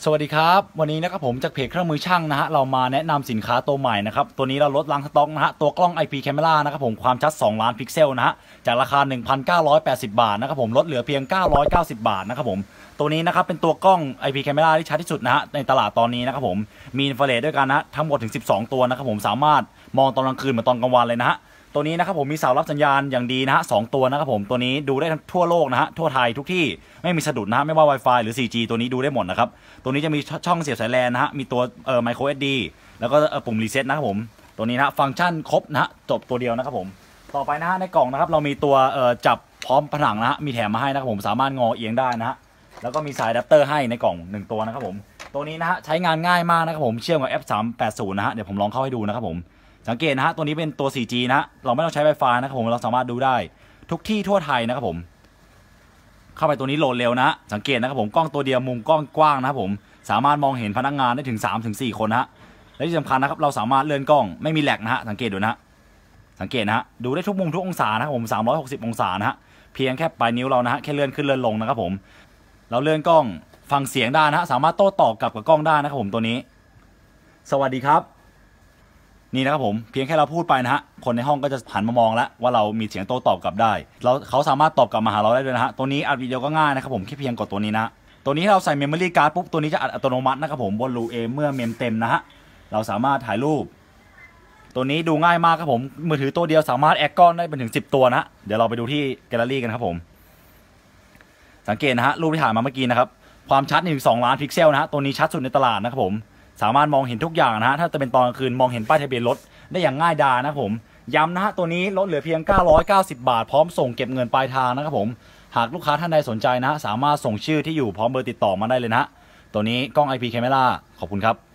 สวัสดีครับวันนี้นะครับผมจากเพจเครื่องมือช่างนะฮะเรามาแนะนำสินค้าตัวใหม่นะครับตัวนี้เราลดล้างสต็อกนะฮะตัวกล้อง IP Camera นะครับผมความชัด2ล้านพิกเซลนะฮะจากราคา 1,980 บาทนะครับผมลดเหลือเพียง990 บาทนะครับผมตัวนี้นะครับเป็นตัวกล้อง IP Camera ที่ชัดที่สุดนะฮะในตลาดตอนนี้นะครับผมมีอินฟราเรดด้วยกันนะทั้งหมดถึง12ตัวนะครับผมสามารถมองตอนกลางคืนเหมือนตอนกลางวันเลยนะฮะตัวนี้นะครับผมมีเสารับสัญญาณอย่างดีนะฮะ2ตัวนะครับผมตัวนี้ดูได้ทั่วโลกนะฮะทั่วไทยทุกที่ไม่มีสะดุดนะฮะไม่ว่า Wi-Fi หรือ 4G ตัวนี้ดูได้หมดนะครับตัวนี้จะมีช่องเสียบสายแลนนะฮะมีตัวmicro SD แล้วก็ปุ่มรีเซ็ตนะครับผมตัวนี้นะฟังก์ชันครบนะฮะจบตัวเดียวนะครับผมต่อไปนะฮะในกล่องนะครับเรามีตัวจับพร้อมผนังนะฮะมีแถมมาให้นะครับผมสามารถงอเอียงได้นะฮะแล้วก็มีสายอะแดปเตอร์ให้ในกล่อง1ตัวนะครับผมตัวนี้นะฮะใช้งานง่ายมากนะครับผมเชื่อมกับ F380 นะฮะเดี๋ยวผมลองเข้าให้ดูนะครับผมสังเกตนะฮะตัวนี้เป็นตัว 4G นะเราไม่ต้องใช้ Wi-Fi นะครับผมเราสามารถดูได้ทุกที่ทั่วไทยนะครับผมเข้าไปตัวนี้โหลดเร็วนะสังเกตนะครับผมกล้องตัวเดียวมุมกล้องกว้างนะครับผมสามารถมองเห็นพนักงานได้ถึง 3-4 คนนะฮะและที่สำคัญนะครับเราสามารถเลื่อนกล้องไม่มีแหลกนะฮะสังเกตดูนะฮะสังเกตนะฮะดูได้ทุกมุมทุกองศานะครับผม360องศานะฮะเพียงแค่ปลายนิ้วเรานะฮะแค่เลื่อนขึ้นเลื่อนลงนะครับผมเราเลื่อนกล้องฟังเสียงได้นะฮะสามารถโต้ตอบกับกล้องได้นะครับผมตัวนี้สวัสดีครับนี่นะครับผมเพียงแค่เราพูดไปนะฮะคนในห้องก็จะหันมามองแล้วว่าเรามีเสียงโต้ตอบกลับได้เขาสามารถตอบกลับมาหาเราได้ด้วยนะฮะตัวนี้อัดวิดีโอก็ง่ายนะครับผมแค่เพียงกดตัวนี้นะตัวนี้เราใส่เมมโมรี่การ์ดปุ๊บตัวนี้จะอัดอัตโนมัตินะครับผมบนรูเอเมื่อเมมเต็มนะฮะเราสามารถถ่ายรูปตัวนี้ดูง่ายมากครับผมมือถือตัวเดียวสามารถแอคกล้องได้เป็นถึง10ตัวนะเดี๋ยวเราไปดูที่แกลเลอรี่กันครับผมสังเกตนะฮะรูปที่ถ่ายมาเมื่อกี้นะครับความชัดถึง2ล้านพิกเซลนะฮะตัวนี้ชัดสุดในตลาดนะครับผมสามารถมองเห็นทุกอย่างนะฮะถ้าจะเป็นตอนกลางคืนมองเห็นป้ายทะเบียนรถได้อย่างง่ายดายนะครับผมย้ำนะฮะตัวนี้ลดเหลือเพียง990 บาทพร้อมส่งเก็บเงินปลายทางนะครับผมหากลูกค้าท่านใดสนใจนะฮะสามารถส่งชื่อที่อยู่พร้อมเบอร์ติดต่อมาได้เลยนะฮะตัวนี้กล้อง IP Camera ขอบคุณครับ